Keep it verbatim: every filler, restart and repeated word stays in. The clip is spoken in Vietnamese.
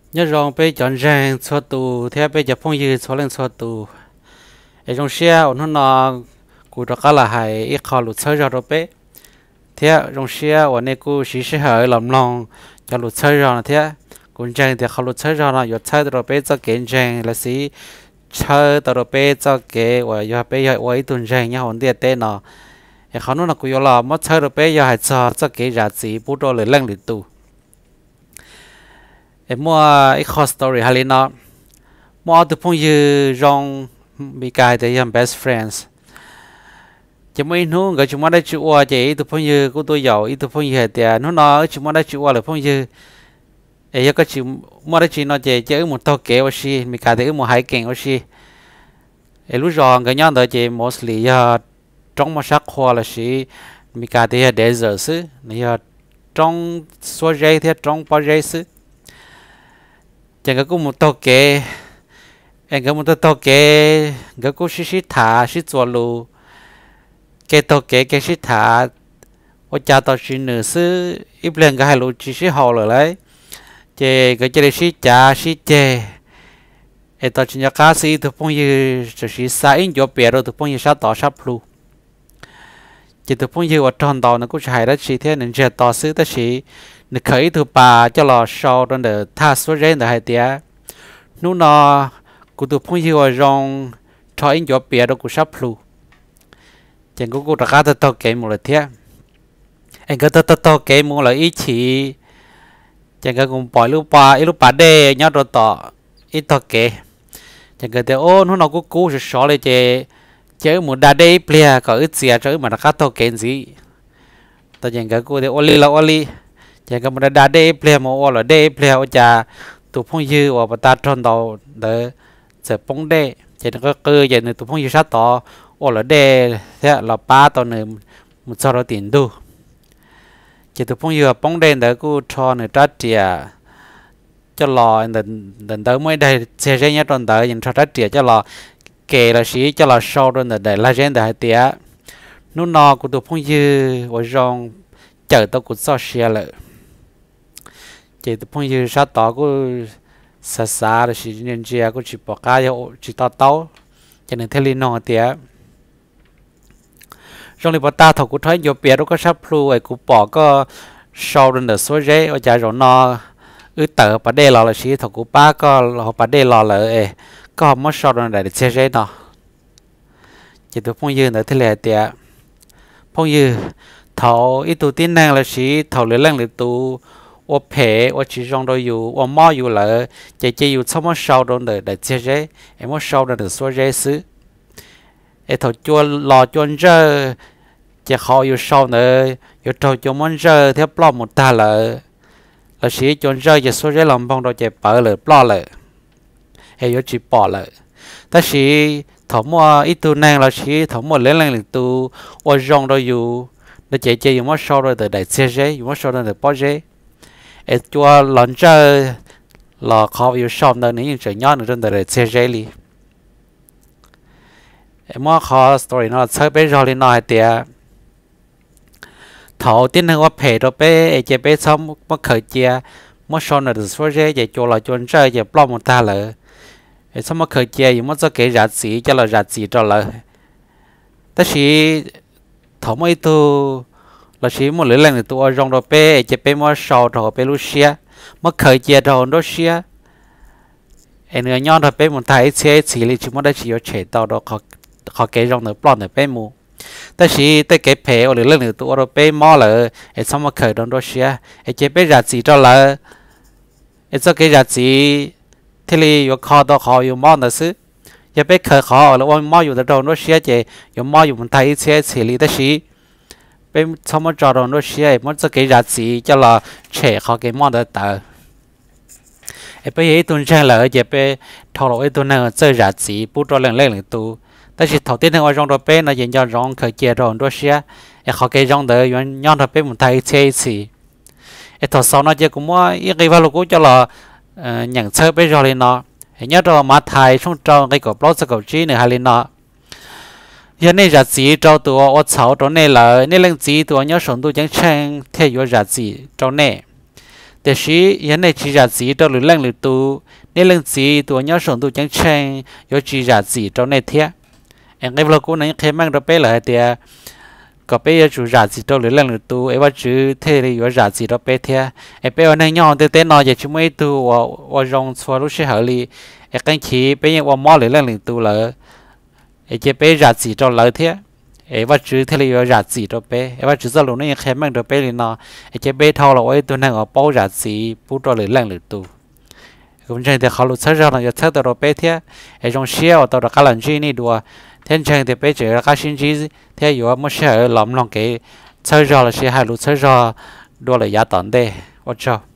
nhớ rong bây chọn rèn cho tù theo bây giờ phong dư cho lên cho tù ở trong xe ở nó nó cụ đó cả là hay ít khó lụt chơi ra rồi bé theo trong xe ở này cụ chỉ sẽ hơi làm lòng cho lụt chơi ra theo cũng rèn thì khó lụt chơi ra là giờ chơi rồi bé cho kiện rèn là xí chơi rồi bé cho cái và giờ bé giờ ở tuần rèn nhau hồn địa tên nó họ nói là cụ giờ là mất chơi rồi bé giờ hay cho cho cái giá trị bút đồ lên lên lịch tù em mua cái khó story hay là mua từ phong dư rong bị cài để làm best friends chỉ mới nói cái chúng ta đã chịu qua chỉ từ phong dư của tôi giàu ít từ phong dư thì nó nói chúng ta đã chịu qua là phong dư ấy cái chịu mua đã chịu nó chỉ chỉ một tàu kéo ở xí bị cài để một hai kiện ở xí ấy lúc rồi cái nhóm đó chỉ mostly là trong một sắc hoa là xí bị cài để desert xứ này trong số dây thì trong bao dây xứ chẳng có một tàu kế em có một tàu kế có cô xí xí thả xí chua lù cái tàu kế cái xí thả ở cha tàu xí nửa xứ ít lần cái hai lù chỉ xí hồ rồi đấy chè cái chè xí chả xí chè em tàu chỉ nhà cá xí từ phong như chỉ xí sa in cho bè rồi từ phong như sa tàu sa plu chỉ từ phong như ở tròn tàu nó cũng chạy đó xí thế nên chè tàu xứ đó xí nó khởi từ bà cho lò sau đó để tha số rèn để hai tia nu nó cụ từ phong hiệu rong cho anh cho bia đó cụ sắp lu chẳng có cụ đặt ra tao kể một lần thế anh cứ tao tao kể một lần ít chỉ chẳng có cùng bỏ lúc ba lúc ba đê nhớ rồi tao ít tao kể chẳng có thế ô nu nó cũng cú sẽ xóa lại chơi chơi một đa đê bia có ít gì chơi mà đặt ra tao kể gì tao chẳng có cụ thế ô li là ô li chẳng có một đa đê bia mà ô là đê bia ô cha tụ phong dư và ta tròn đầu để sẽ bóng đê chỉ nó có cơ vậy nên tụ phong dư sát tỏ ô là đê thế là ba tàu này một sau đó tiền đu chỉ tụ phong dư bóng đê để cô cho này trát chìa cho lò đừng đừng tới mới đây xe xe nhớ tròn tới nhưng cho trát chìa cho lò kề là sĩ cho lò sau rồi để la gen để hai tía nút nọ của tụ phong dư và rong chờ tao cũng so xe lại chỉ từ phong như sát tỏ của xa xa là chỉ nhân chia của chỉ bỏ cá cho chỉ tao tao cho nên thế li nó tiệt trong lịch ta thầu của thấy nhiều bia đó có sắp plu ấy của bỏ có sau đến được số giấy ở nhà rồi nó ứ tờ bà đê lò là chỉ thầu của ba có họ bà đê lò là ấy có mất sau đến để xe giấy nó chỉ từ phong như nữa thế là tiệt phong như thầu ít tu tin năng là chỉ thầu lấy năng lực tu ô phê ô chỉ trong đóอยู่ô mòอยู่là chỉ chỉอยู่xong mất sau đó để để chia rẽ em mất sau đó để số rẽ xứ em thầu chua lò chuan rơ chỉ họอยู่sau nữaอยู่thầu chua món rơ theo plot một ta là là chỉ chuan rơ chỉ số rẽ làm bằng đó chỉ bỏ lại plot lại em yếu chỉ bỏ lại ta chỉ thầu mua ít tu năng là chỉ thầu mua lấy năng lực tu ô trong đóอยู่để chỉ chỉอยู่mất sau đó để để chia rẽอยู่mất sau đó để bỏ rẽ em cho lần chơi là khó yêu shop đó nếu chơi nhon ở trên đời chơi dễ li em mua khó story nó chơi bé rồi nói thì thầu tin hơnว่าเพจเราbé em chơi bé xong mất khởi chia mất son là được số dễ vậy cho là chọn chơi vậy plot một ta lỡ em xong mất khởi chia nhưng mất cho cái giá trị cho là giá trị cho lỡ tất nhiên thầu mấy tu là chỉ một lưỡi lần thì tôi rong đồ pe chỉ pe mua sầu đồ pe Lucia mất khởi chia đồ Lucia em người nhon đồ pe một thái xe chỉ là chỉ muốnได้chỉ có chế tàu đó họ họ cái rong đồ plon đồ pe muแต่chỉแต่cái pe ở lưỡi lần thì tôi đồ pe mua là em xong mất khởi đồ Lucia em chỉ pe giá trị cho là em cho cái giá trị thì là có khó đó khó有mua nữa chứ giờ pe khởi khó là mua mua有的đồ Lucia chỉ有mua有một thái xe chỉ làแต่chỉ bên trong một trò nó xe một cái cái giá trị cho là trẻ họ cái món đó tờ em bây giờ tuần trang là ở giờ bây thầu lỗi tuần này chơi giá trị bút cho lần lên lần tu但是头天我用到边那人家用可接着很多些也好给用的用用到边们太车一次哎头sau nó chỉ cũng mua ít cái vào lúc cho là nhận chơi bây giờ lên nó nhớ rồi mà thay xong trong cái cổ blog cái chi nữa hay lên nó giờ này giá trị cho tụi ở sáu chỗ này là này lần gì tụi nhớ sống tụi chẳng sang theo giờ giá trị chỗ này แต่ชียันในจีราจีตัวหรือแรงหรือตัวในเรื่องจีตัวย่อส่งตัวจังเชงยจีราจีตัวในเทียเองไอ้เรากูนั้นเคยมั่งเราไปเลยเดียก็ไปยจูราจีตัวหรือแรงหรือตัวไอ้ว่าจื้อเทเลยยราจีตัวไปเทียไอ้ไปวันนั้นย่อเต้เต้นอนอย่าชิมไม่ตัวว่าว่ารงชัวรู้ใช่เหรอลีไอ้กันขี้ไปยังว่าหม้อหรือแรงหรือตัวเลยไอ้เจ้าไปราจีตัวเลยเทียไอ้ว่าจื้อเทเลยยราจีตัวไปไอ้ว่าจื้อจะลงนั่นยังเคยมั่งตัวไปเลยเนาะไอ้เจ้าไปทอเราไอ้ตัวนั้นก็ป้อราจีพูดตัวหรือแรงหรือตัวcũng chẳng thìเขารู้ชัดเราจะชัดตัวเราไปเทียไอ้ตรงเชี่ยวตัวเราการลันจีนี่ดัวเทียนchẳng thìไปเจอเราการชินจีเทียอยู่ว่าไม่ใช่หลอมลองเก๋ชัดเราเลยใช่ให้รู้ชัดเราดัวเลยยาตอนเด้ว่าเจ้า